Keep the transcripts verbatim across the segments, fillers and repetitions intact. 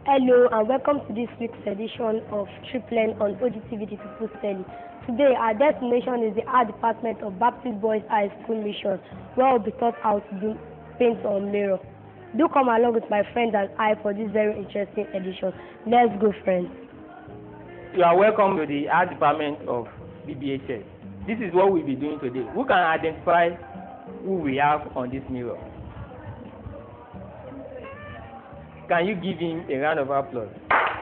Hello and welcome to this week's edition of Triplen on O G T V The People's Tele. Today our destination is the art department of Baptist Boys High School Mission, where we'll be taught how to do paint on mirror. Do come along with my friends and I for this very interesting edition. Let's go, friends. You are welcome to the art department of B B H S. This is what we'll be doing today. Who can identify who we have on this mirror? Can you give him a round of applause?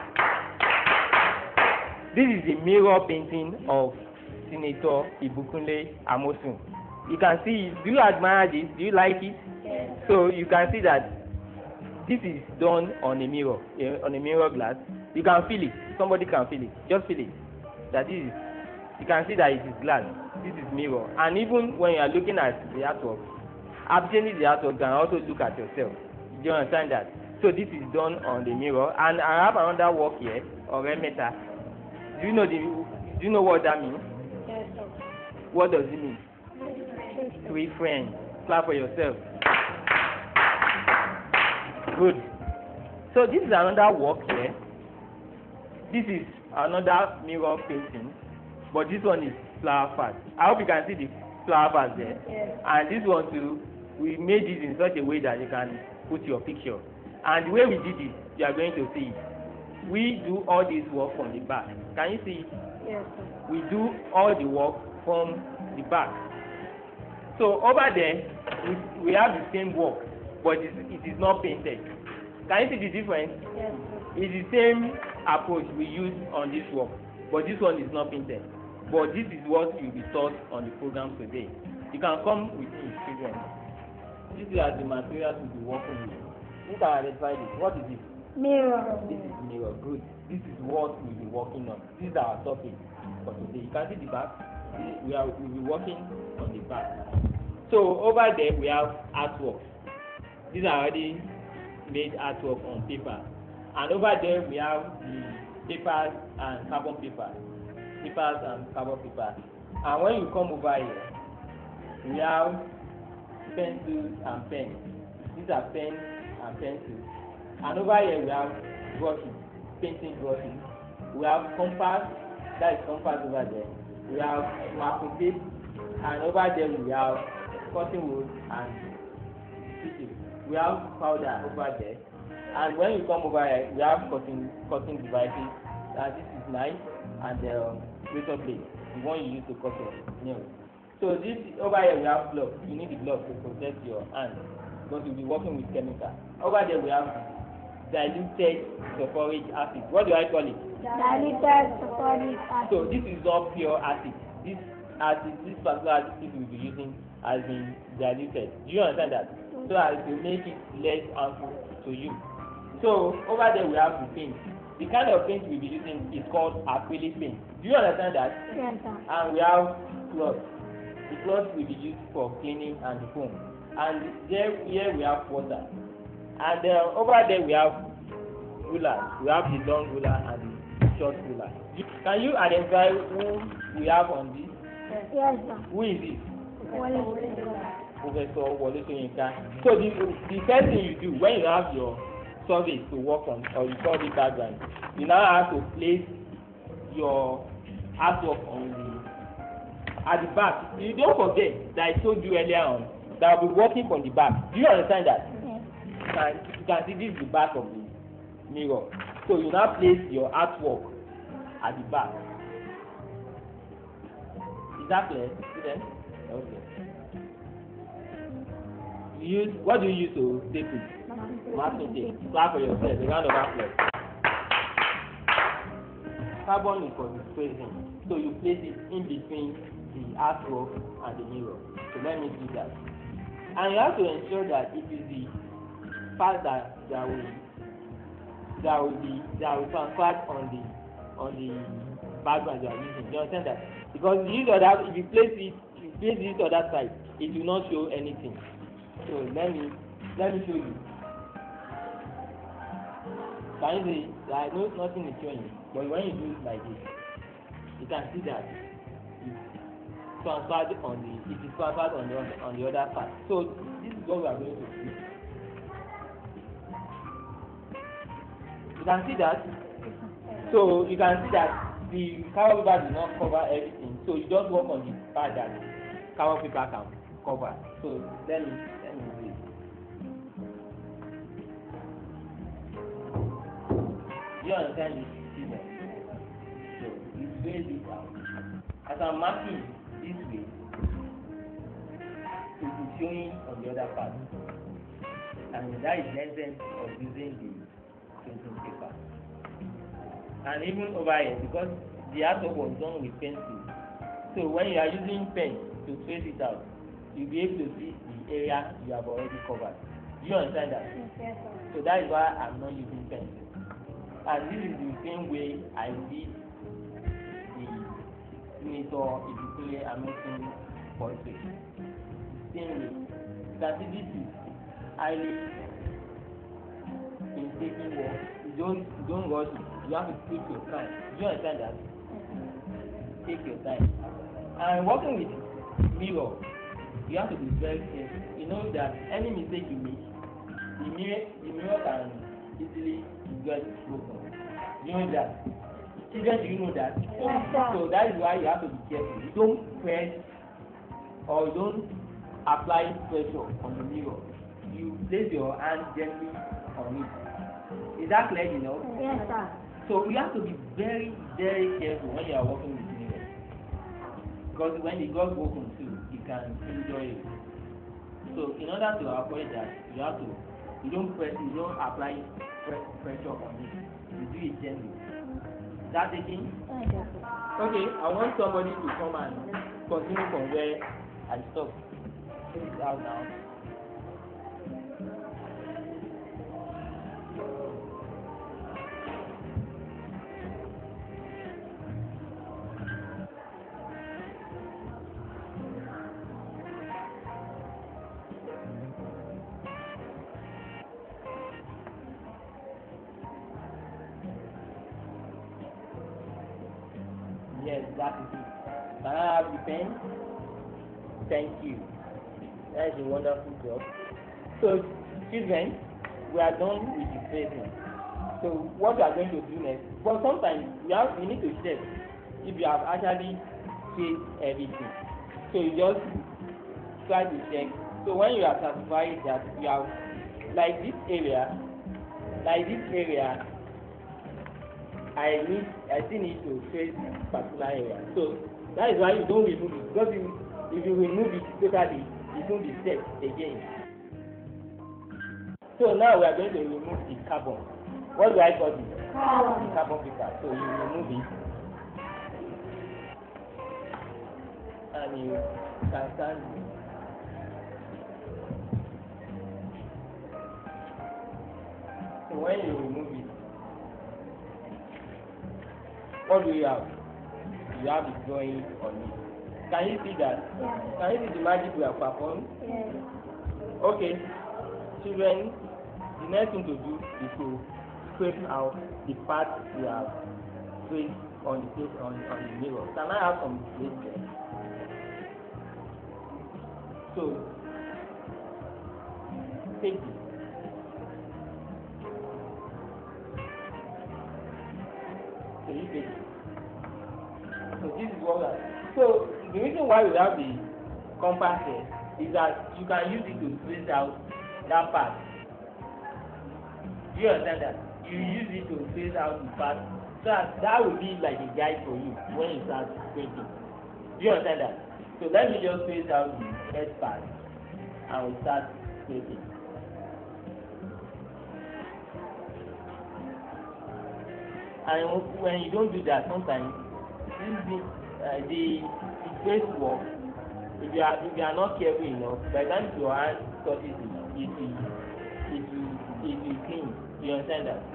This is the mirror painting of Senator Ibukunle Amosun. You can see, do you admire this? Do you like it? Yes. So you can see that this is done on a mirror, on a mirror glass. You can feel it. Somebody can feel it. Just feel it. That is, you can see that it is glass. This is mirror. And even when you are looking at the artwork, absolutely the artwork, you can also look at yourself. Do you understand that? So this is done on the mirror, and I have another work here, Oremeta. Do you know the? Do you know what that means? Yes, sir. What does it mean? Three friends. Clap for yourself. Good. So this is another work here. This is another mirror painting, but this one is flower fast. I hope you can see the flower fast there. Yes. And this one too, we made it in such a way that you can put your picture. And the way we did it, you are going to see it. We do all this work from the back. Can you see? Yes, sir. We do all the work from the back. So over there, we, we have the same work, but it, it is not painted. Can you see the difference? Yes, sir. It's the same approach we use on this work, but this one is not painted. But this is what you'll be taught on the program today. You can come with me, children. This is the materials we'll be working with. You can identify this. What is it? Mirror. This is mirror. Good. This is what we'll be working on. This is our topic for today. You can see the back. We are we'll be working on the back. So over there we have artwork. These are already made artwork on paper. And over there we have the papers and carbon paper. Papers and carbon paper. And when you come over here, we have pencils and pens. These are pens and pencils. And over here we have brushes, painting brushes. We have compass, that is compass over there. We have marking tape, and over there we have cutting wood and stitches. We have powder over there. And when you come over here, we have cutting cutting devices. And this is knife and the um, razor blade, the one you use to cut your nails. So this over here we have gloves. You need the gloves to protect your hands, because you'll be working with chemical. Over there we have diluted sulfuric acid. What do I call it? Diluted sulfuric acid. So this is not pure acid. This acid, this particular acid we'll be using has been diluted. Do you understand that? So as to make it less harmful to you. So over there we have the paint. The kind of paint we'll be using is called acrylic paint. Do you understand that? Yes, sir. And we have cloth. The cloth will be used for cleaning and the foam. And there, here we have water. And uh, over there we have rulers. We have the long ruler and the short ruler. Can you identify who we have on this? Yes, sir. Who is it? Wale. Professor Wole Soyinka. So the, the first thing you do when you have your survey to work on, or you survey background, you now have to place your artwork on the at the back. You don't forget that I told you earlier on that I'll be working from the back. Do you understand that? Yes. You can, you can see this is the back of the mirror. So you now place your artwork at the back. Is that clear, students? Okay. You use, what do you use to tape it? Masking tape. Clap for yourself. A round of applause. Carbon is for the spacing. So you place it in between the artwork and the mirror. So let me do that. And you have to ensure that it is the part that that will that will be that will transfer on the on the background you are using. You understand that? Because if you other if you place it if you place this other side, it will not show anything. So let me let me show you. Can you see? I know nothing is showing, but when you do it like this, you can see that it's transferred on the it is transferred on the on the other side. So this is what we are going to do. can see that. So you can see that the carbon paper does not cover everything. So you just work on the part that carbon paper can cover. So let me let me see. Do you understand this treatment? So you trace it out. As I'm marking this way, it is showing on the other part. And that is the essence of using the printing paper. And even over here, because the artwork was done with pencil, so when you are using pen to trace it out, you'll be able to see the area you have already covered. Do you understand that? Yes, sir. So that is why I'm not using pencil. And this is the same way I did the Senator Ibikunle Amosun portrait. Same way. You can see this is highly painstaking work. You don't you don't rush it. You have to take your time. Do you understand that? Take your time. And working with mirror, you have to be very careful. You know that any mistake you make, the mirror the mirror can easily get broken. You know that. Children, do you know that? Yes, sir. So that is why you have to be careful. You don't press or you don't apply pressure on the mirror. You place your hand gently on it. Is that clear enough? Yes, sir. So you have to be very, very careful when you are working with mirror. Because when it got broken too, it can injure you. So in order to avoid that, you have to, you don't press, you don't apply pre pressure on it. You do it gently. Is that the thing? Okay, I want somebody to come and continue from where I stopped. Take it out now. Yes, that is it. Can I have the pen? Thank you. That is a wonderful job. So, children, we are done with the tracing. So, what we are going to do next? But sometimes we have we need to check if you have actually traced everything. So you just try to check. So when you are satisfied that you have, like this area, like this area. I need, I still need to trace particular area. So that is why you don't remove it. Because if, if you remove it totally, it won't be set again. So now we are going to remove the carbon. What do I call it? Carbon. The carbon paper. So you remove it. And you can stand it. So when you remove it, what do you have? You have the drawing on it. Can you see that? Yes. Can you see the magic we have performed? Yes. Okay. Children, the next thing to do is to scrape out the part we have traced on the place on, on the mirror. Can I have some place there? So take it. So you take it. So this is what we are. So the reason why we have the compass here is that you can use it to trace out that part. Do you understand that? You use it to trace out the part. So that, that will be like a guide for you when you start tracing. Do you understand that? So let me just trace out the first part and we'll start tracing. And when you don't do that, sometimes this uh, the the trace work, if you are if you are not careful enough, by the time your hand touches it, it will it will it will clean. You understand that?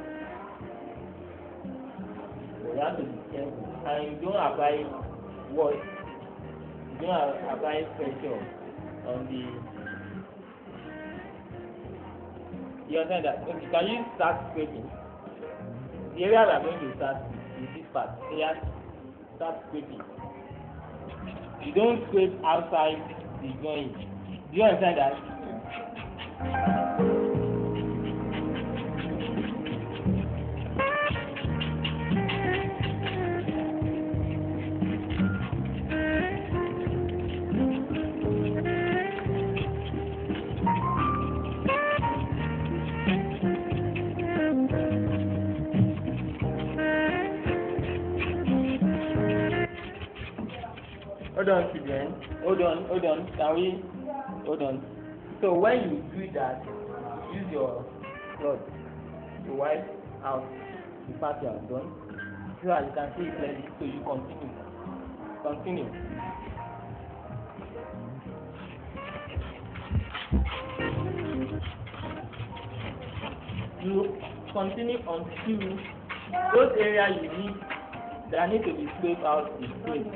So you have to be careful, and you don't apply what you don't apply pressure on the. You understand that? Okay, can you start scraping? The area we are going to start with is this part. Here, start scraping. You don't scrape outside the joint. Do you understand that? Hold on, children. Hold on, hold on. Can we? Hold on. So when you do that, use your cloth to wipe out the part you have done, so that you can see it clearly. So you continue. Continue. You continue until those areas you need that need to be scraped out is scraped.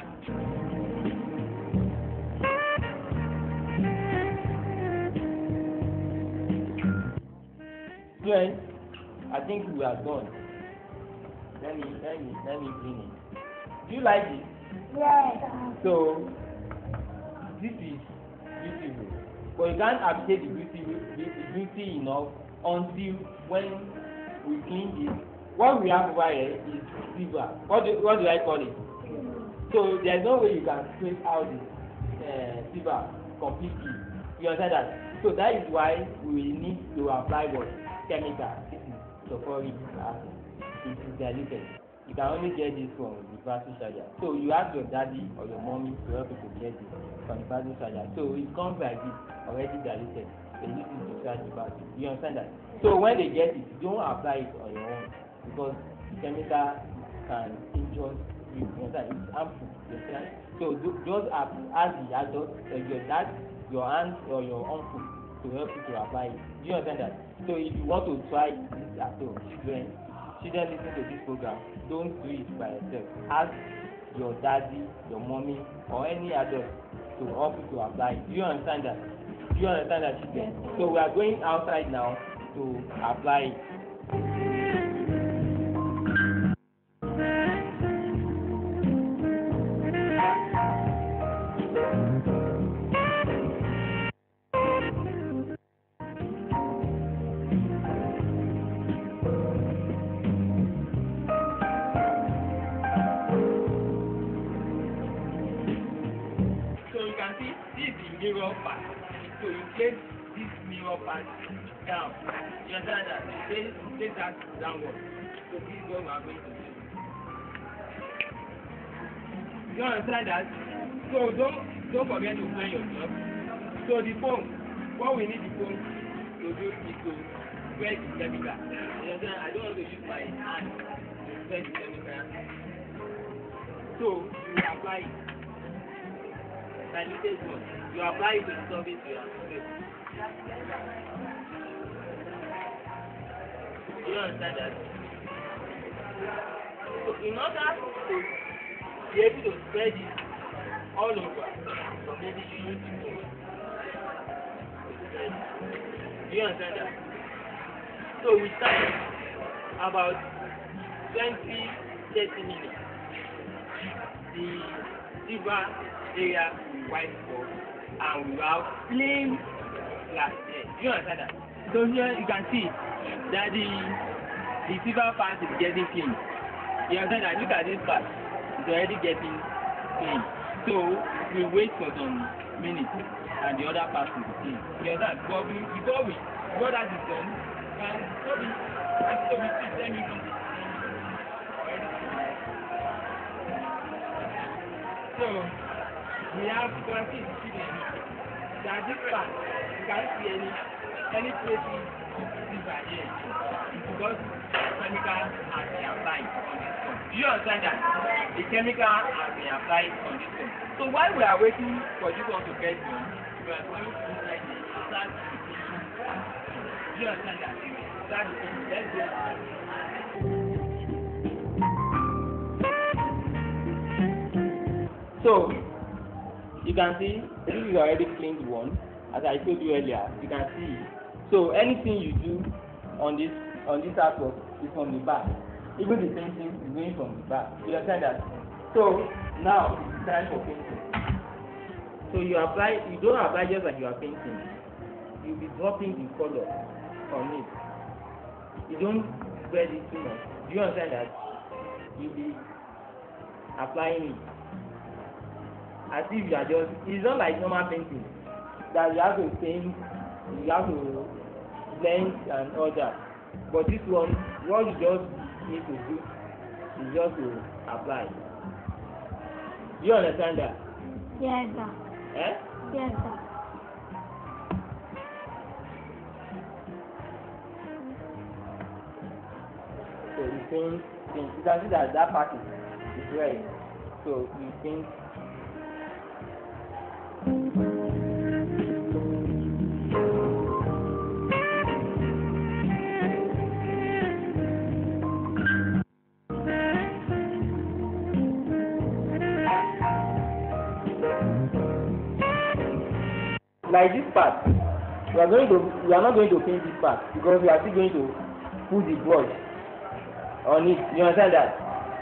Students, I think we are done. Let me let me let me clean it. Do you like it? Yes. So this is beautiful, but you can't appreciate the beauty the beauty enough until when we clean this. What we have over here is silver. What do what do I call it? So there's no way you can scrape out the uh, silver completely. You understand that? So that is why we need to apply what chemical. This is sulfuric acid. It is diluted. You can only get this from the battery charger. So you ask your daddy or your mommy to help you to get it from the battery charger. So it comes like this, already diluted. They use it to charge the battery. You understand that? So when they get it, don't apply it on your own because the chemical can injure you. You understand? It's harmful. You understand? So do, just ask the adult, uh, your dad, your aunt or your uncle to help you to apply it. Do you understand that? So if you want to try this at home, children, children listen to this program, don't do it by yourself. Ask your daddy, your mommy, or any adult to help you to apply it. Do you understand that? Do you understand that, children? So we are going outside now to apply it. Mirror part. So you place this mirror part down. You understand that? You place, you place that downward. So this is what we are going to do. You understand that? So don't don't forget to plan your job. So the foam, what we need the foam to do is to spread the chemical. You understand? I don't want to use my hand to spread the chemical. So you apply it. Diluted one. You apply it to the surface you have to. You understand that? So in order to be able to spread it all over, so maybe you use the foam. Do you understand that? So we start about twenty to thirty minutes. The silver area will white spot and we have plain glass there. Do you understand that? So here you can see that the the silver part is getting clean. You understand that? Look at this part. It's already getting clean. So we wait for some minutes and the other part will be clean. You understand? But we, before we before that is done, and so we and so we see ten minutes. So we have twenty students that this part you can't see any any traces silver here because chemical has been applied on this one. Do you understand that? The chemical has been applied on this one. So while we are waiting for this one to get done, we are going to inside the start. Do you understand that? Start the let's go. So you can see this is already cleaned one, as I told you earlier. You can see. So anything you do on this on this artwork is from the back. Even the painting is going from the back. You understand that? So now it's time for painting. So you apply. You don't apply just like you are painting. You'll be dropping the color on it. You don't spread it too much. Do you understand that? You'll be applying it as if you are just, it's not like normal painting that you have to paint, you have to blend and all that. But this one, what you just need to do is just to apply. Do you understand that? Yes, sir. Eh? Yes, sir. So you paint, paint. You can see that that part is, is red. So you paint. Like this part, we are going to we are not going to paint this part because we are still going to put the brush on it. You understand that?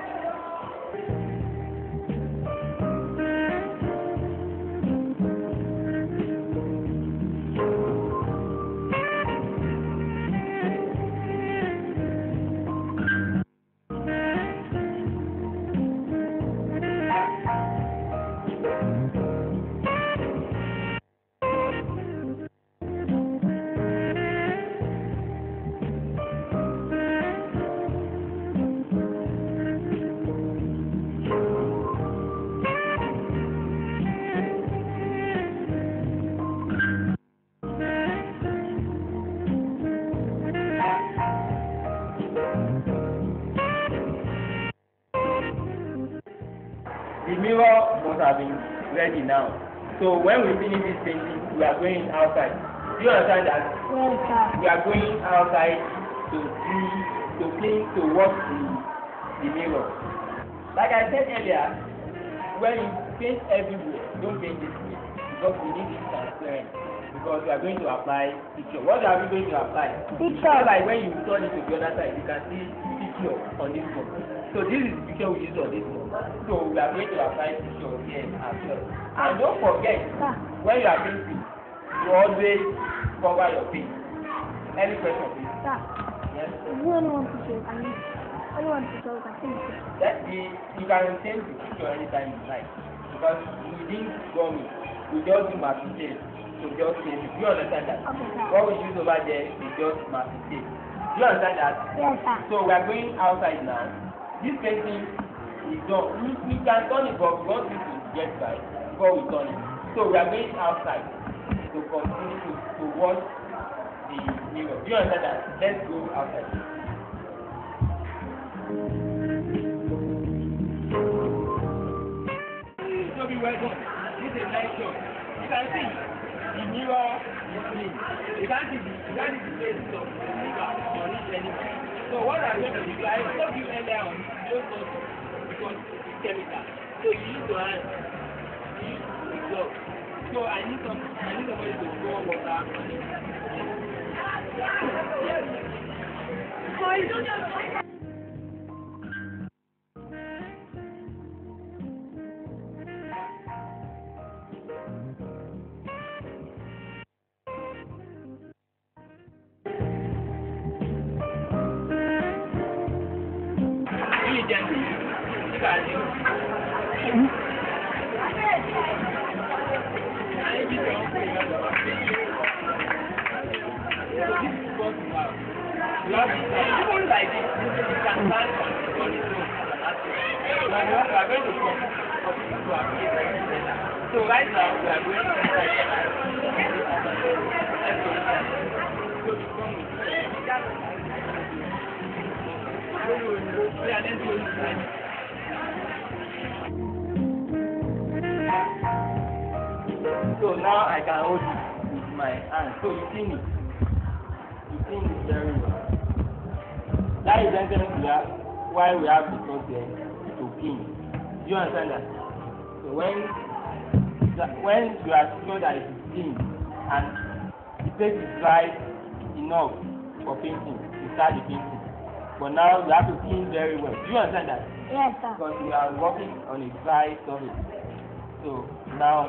The mirror must have been ready now. So when we finish this painting, we are going outside. Do you understand that? Yes, sir. We are going outside to see, to clean, to wash the, the mirror. Like I said earlier, when you paint everywhere, don't paint this way because we need it transparent. Because we are going to apply picture. What are we going to apply? Picture. So like when you turn it to the other side, you can see picture on this one. So this is the picture we use on this one. So we are going to apply picture here as well. And don't forget, Sir. when you are painting, you always cover your face. Any question, please? Sir. Yes. If you only want picture, can you? Only want picture, you can take it. That the, you can change the picture anytime you like. Because we didn't draw me. We just do matrices. So just change it. Do you understand that? Okay, sir. What we use over there is just matrices. Do you understand that? Yes, sir. So we are going outside now. This painting is done. We, we can turn it, but we want it to get right before we turn it. So we are going outside to continue to, to watch the mirror. Do you understand that? Let's go outside. So be well done. This is a nice shot. You can see the mirror is clean. You can't see the you can't see the face of the mirror on it anymore. So what I'm going to do, I told you earlier on, don't touch it because it's chemical. So you use your hand, you use the glove. So I need some, I need somebody to pour water on it. Diligently, look at you. And if you don't remember, so this is what you have. You have to say, even like this, you can stand on on its own as an artist. But you are going to come for people to appear like this. So right now, we are going to try to let's go inside. So you come with me. So now I can hold it with my hand. So you see me. You see me very well. That is exactly why we have the process to clean. Do you understand that? So when when you are sure that it is clean and the place is dry enough for painting, you start the painting. But now we have to clean very well. Do you understand that? Yes, sir. Because we are working on a dry surface. So now,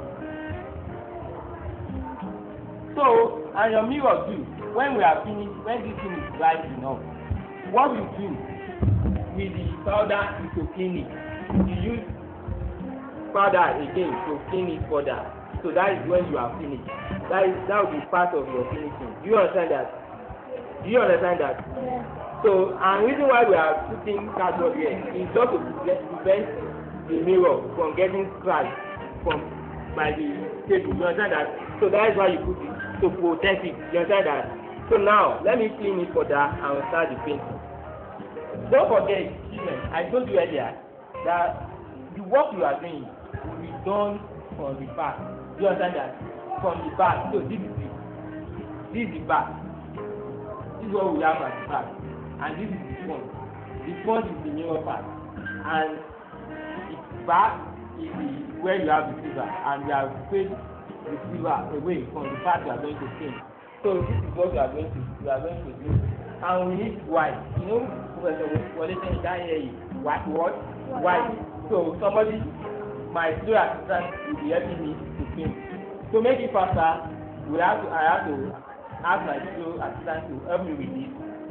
so and your mirror too. When we are finished, when this thing is dry enough, what we do with the powder is to clean it. You use powder again to clean it further. So that is when you are finished. That is that will be part of your finishing. Do you understand that? Do you understand that? Yes. So, and reason why we are putting cardboard here is just to prevent the mirror from getting scratched from by the table. You understand that? So that is why you put it to protect it. You understand that? So now let me clean it for that and we'll start the painting. Don't forget, children, I told you earlier that the work you are doing will be done on the back. You understand that? From the back. So this is the this is the back. This is what we have at the back. And this is the front. The front is the mirror part. And the back is the where you have the silver. And we have placed the silver away from the part you are going to paint. So this is what we are going to we are going to do. And we need white. You know, Professor Wole saying that here is white what? White. So somebody, my studio assistant will be helping me to paint. To make it faster, we have to I have to ask my studio assistant to help me with this.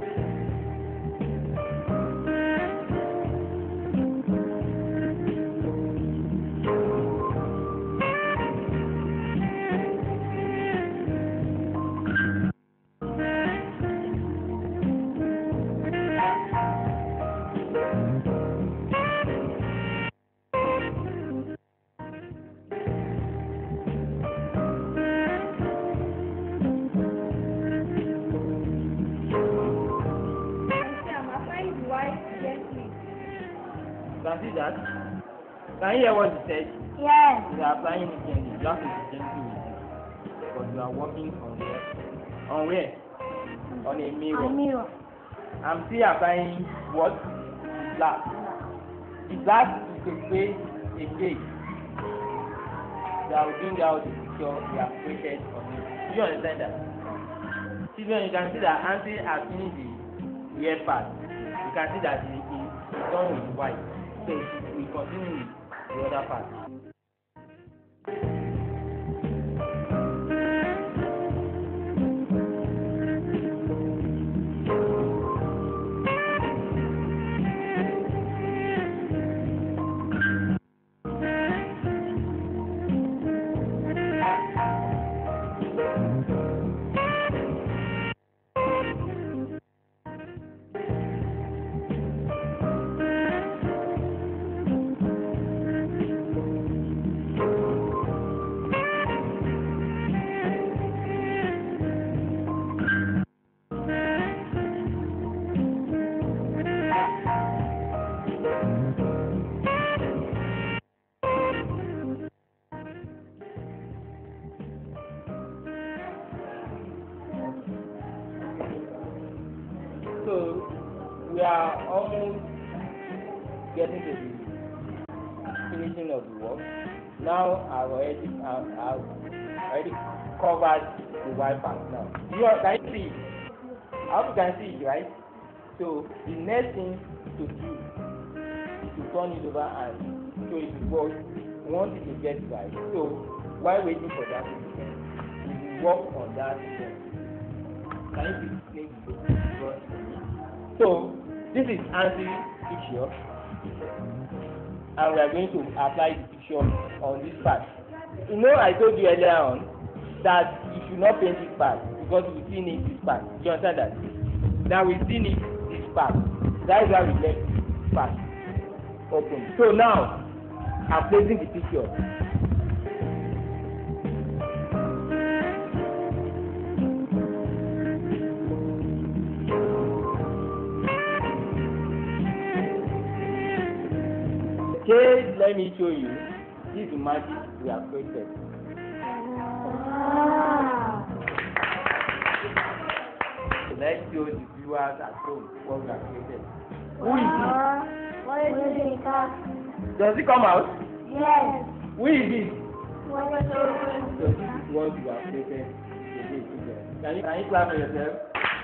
Can you see that? Can you hear what he said? Yes. We are applying it gently. You have to be gentle with it. Because you are working on where? On where? On a mirror. A mirror. I'm still applying what? Black. The black is to create a face that will bring out the picture we have created on it. Do you understand that? Children, you can see that Auntie has finished the ear part. You can see that it is done with white. So we continue with the other part. So we are almost getting to the finishing of the work. Now I've already I've, I've already covered the white part now. You are, can you see it? I hope you can see it, right? So the next thing to do is to turn it over and show it to God. We want it to get right. So while waiting for that, we will work on that. Can you please explain to So this is Auntie's picture, and we are going to apply the picture on this part. You know, I told you earlier on that you should not paint this part because we still need this part. Do you understand that? Now we still need this part. That is why we left this part open. So now I'm placing the picture. Okay, let me show you. This is the magic we have created. Wow. So let's show the viewers at home what we have created. Who is this? What is it? Does it come out? Yes. Who is this? What is it? So this is what you have created. Can you, can you clap for yourself?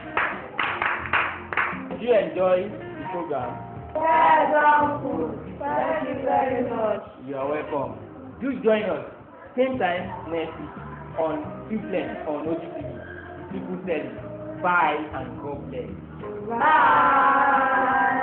Did you enjoy the program? Yes, Uncle. Thank you very much. You are welcome. Do join us same time next week on Triplen on O G T V. People tell you bye and God bless. Bye.